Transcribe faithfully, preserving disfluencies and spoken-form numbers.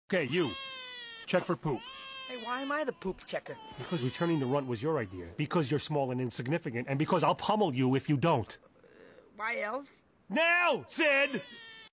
Okay, you. Check for poop. Hey, why am I the poop checker? Because returning the runt was your idea. Because you're small and insignificant. And because I'll pummel you if you don't. Why else? Now, Sid!